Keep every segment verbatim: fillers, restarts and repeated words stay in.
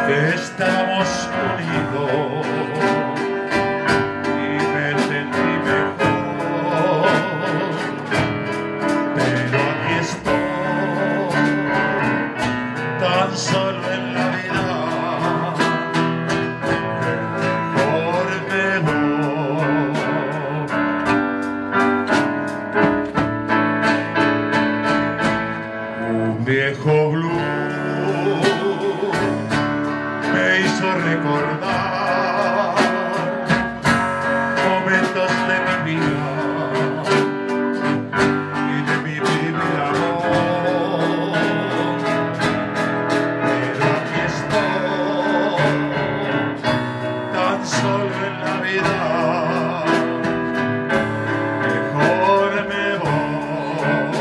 estábamos unidos y me sentí mejor, pero aquí estoy tan solo en la vida, mejor me voy. Un viejo blues me hizo recordar momentos de mi vida y de mi primer amor, pero aquí estoy tan solo en la vida, mejor me voy.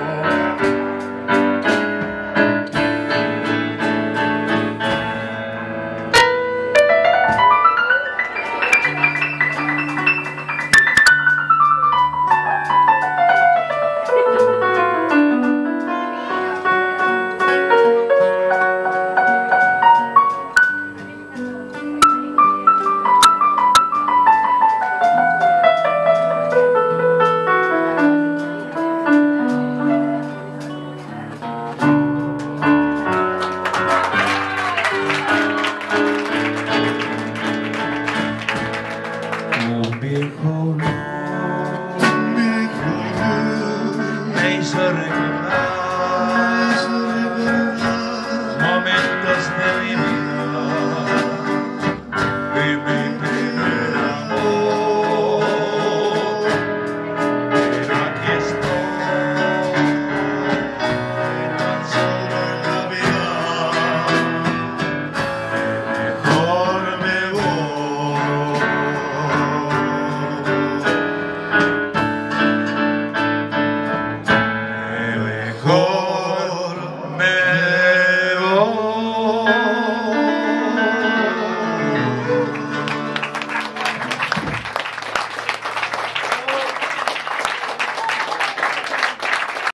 Un viejo blues me hizo recordar momentos de mi vida y mi primer amor, pero aquí estoy tan solo en la vida, mejor me voy. Mejor